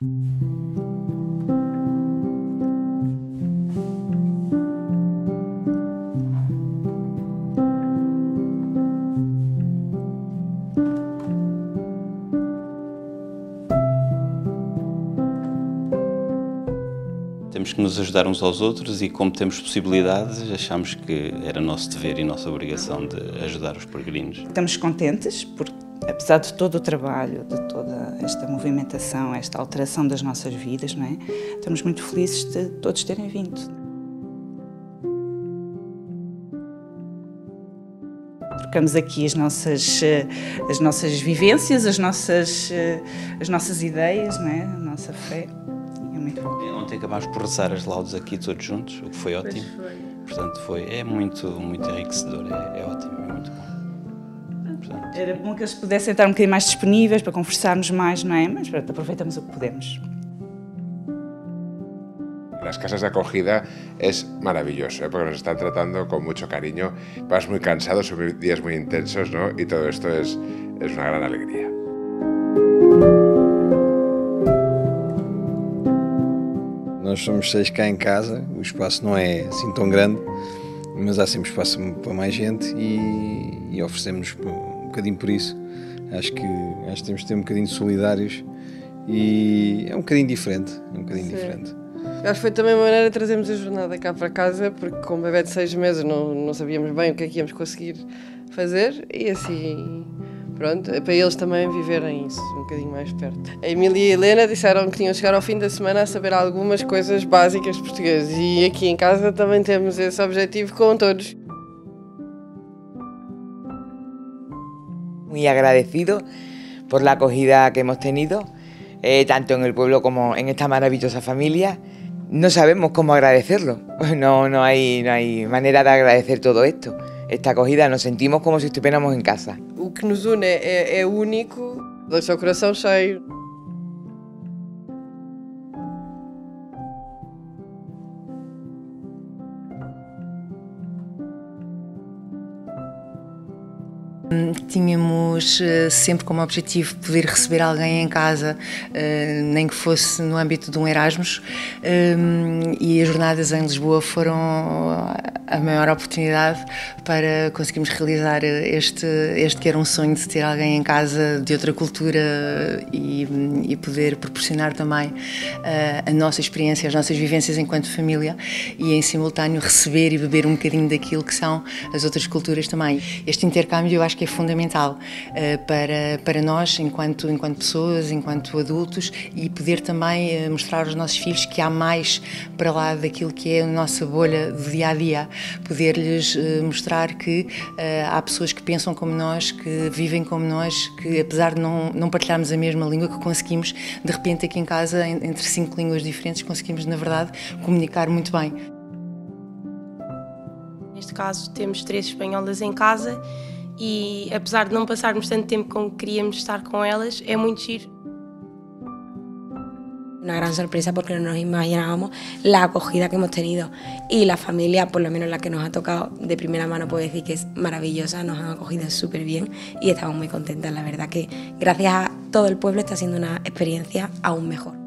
Temos que nos ajudar uns aos outros e, como temos possibilidades, achamos que era nosso dever e nossa obrigação de ajudar os peregrinos. Estamos contentes porque, apesar de todo o trabalho, de toda esta movimentação, esta alteração das nossas vidas, não é? Estamos muito felizes de todos terem vindo. Trocamos aqui as nossas vivências, as nossas ideias, não é? A nossa fé. É muito bom. Ontem acabámos por rezar as laudes aqui todos juntos, o que foi ótimo. Portanto, é muito enriquecedor, é ótimo, é muito bom. Portanto, era bom que eles pudessem estar um bocadinho mais disponíveis para conversarmos mais, não é? Mas pronto, aproveitamos o que podemos. Las casas de acogida es maravilloso, porque nos están tratando con mucho cariño. Vas muy cansado, son días muy intensos, ¿no? Y todo esto es una gran alegría. Nós somos 6 cá em casa, o espaço não é assim tão grande, mas há sempre espaço para mais gente e oferecemos um bocadinho por isso. Acho que temos de ter um bocadinho solidários e é um bocadinho diferente, diferente. Acho que foi também uma maneira de trazermos a jornada cá para casa, porque com um bebé de 6 meses não sabíamos bem o que é que íamos conseguir fazer e assim, pronto, é para eles também viverem isso um bocadinho mais perto. A Emília e a Helena disseram que tinham de chegar ao fim da semana a saber algumas coisas básicas portuguesas e aqui em casa também temos esse objetivo com todos. Muy agradecido por la acogida que hemos tenido, tanto en el pueblo como en esta maravillosa familia. No sabemos cómo agradecerlo, no hay manera de agradecer todo esto. Esta acogida nos sentimos como si estuviéramos en casa. O que nos une é único, deixa o coração cheio. Tínhamos sempre como objetivo poder receber alguém em casa, nem que fosse no âmbito de um Erasmus, e as jornadas em Lisboa foram a maior oportunidade para conseguirmos realizar este que era um sonho de ter alguém em casa de outra cultura e poder proporcionar também a nossa experiência, as nossas vivências enquanto família e em simultâneo receber e beber um bocadinho daquilo que são as outras culturas também. Este intercâmbio eu acho que é fundamental para nós enquanto pessoas, enquanto adultos e poder também mostrar aos nossos filhos que há mais para lá daquilo que é a nossa bolha do dia-a-dia, poder-lhes mostrar que há pessoas que pensam como nós, que vivem como nós, que apesar de não partilharmos a mesma língua, que conseguimos de repente aqui em casa, entre 5 línguas diferentes, conseguimos na verdade comunicar muito bem. Neste caso temos 3 espanholas em casa e apesar de não passarmos tanto tempo como queríamos estar com elas, é muito giro. Una gran sorpresa porque no nos imaginábamos la acogida que hemos tenido y la familia, por lo menos la que nos ha tocado de primera mano, puedo decir que es maravillosa, nos han acogido súper bien y estamos muy contentas. La verdad que gracias a todo el pueblo está siendo una experiencia aún mejor.